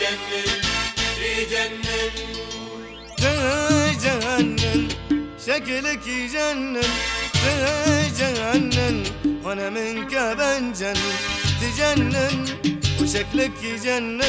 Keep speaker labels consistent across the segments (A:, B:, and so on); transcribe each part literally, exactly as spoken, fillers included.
A: يجنن
B: تجنن شكلك يجنن تجنن وانا منك بنجن تجنن وشكلك يجنن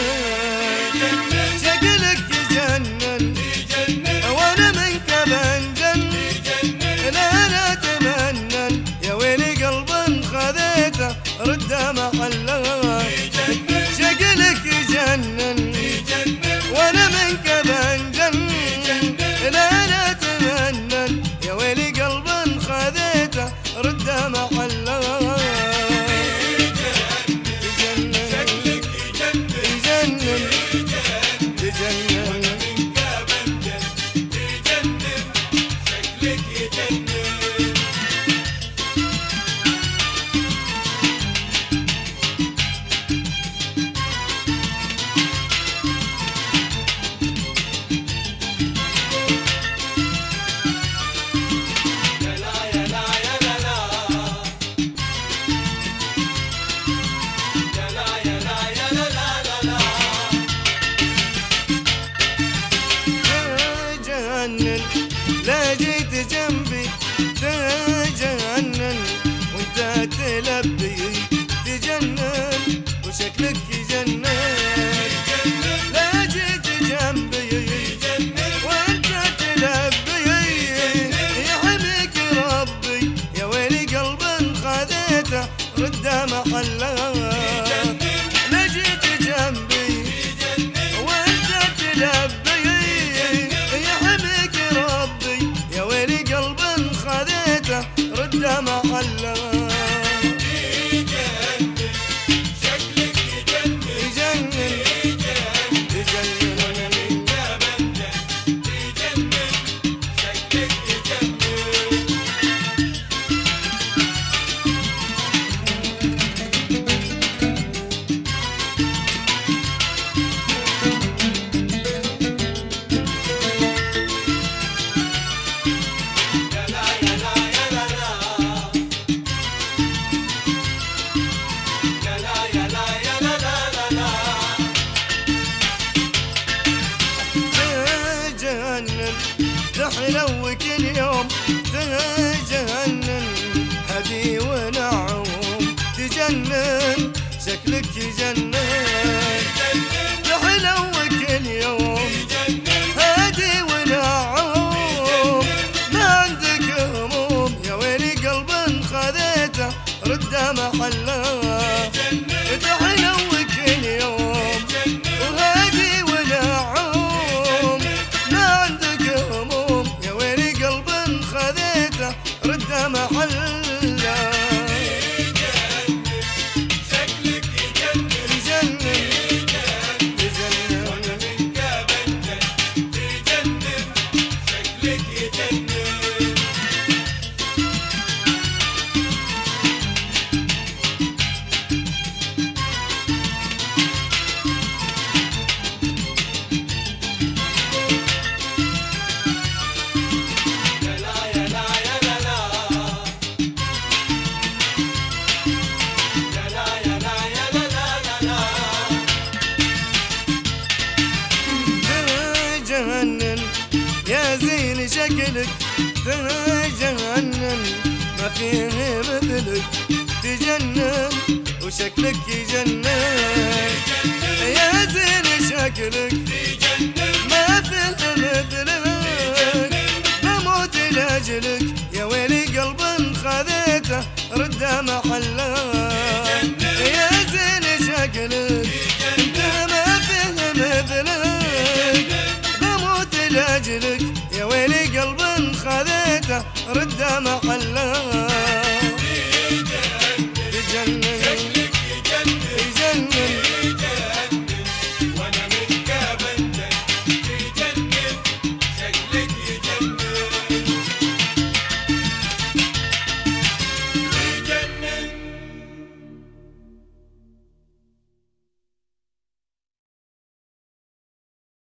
B: شكلك يجنن وانا منك بنجن لا لا تمنن يا ويلي قلب خذيته رده محله شكلك يجنن وانا منك بنجن لا لا تمنن يا ويلي قلب خذيته رده محله لا جيت جنبي تجنن وانت تلبي تجنن وشكلك يجنن لا جيت جنبي وانت تلبي يحميك ربي يا ويلي قلب خذيته رده محله لا جيت جنبي وانت تلبي رده محله
A: يجنن شكلك يجنن
B: يجنن
A: يجنن وانا منك بنجن يجنن شكلك يجنن
B: تحلوك اليوم تجنن هدي ونعوم تجنن شكلك يجنن تحلوك اليوم هدي ونعوم ما عندك هموم يا ويلي قلب خذيته رده محله تحلوك اليوم وهدي ونعوم ما عندك هموم يا ويلي قلب خذيته رده محله
A: شكلك يجنن
B: يجنن
A: يجنن وانا منك بنجن يجنن شكلك يجنن
B: يا زين شكلك تجنن ما فيه مثلك تجنن وشكلك يجنن يا زين شكلك ما فيه مثلك بموت لاجلك يا ويلي قلب خذيته رده محله يا زين شكلك انت ما فيه مثلك لاجلك يا ويلي قلب خذيته رده محله